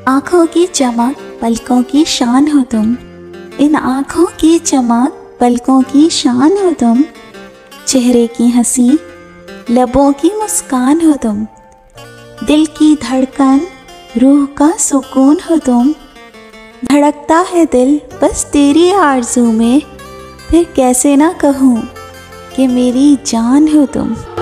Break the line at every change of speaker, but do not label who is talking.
आँखों की चमक पलकों की शान हो तुम, इन आँखों की चमक पलकों की शान हो तुम। चेहरे की हंसी लबों की मुस्कान हो तुम, दिल की धड़कन रूह का सुकून हो तुम। धड़कता है दिल बस तेरी आरज़ू में, फिर कैसे ना कहूँ कि मेरी जान हो तुम।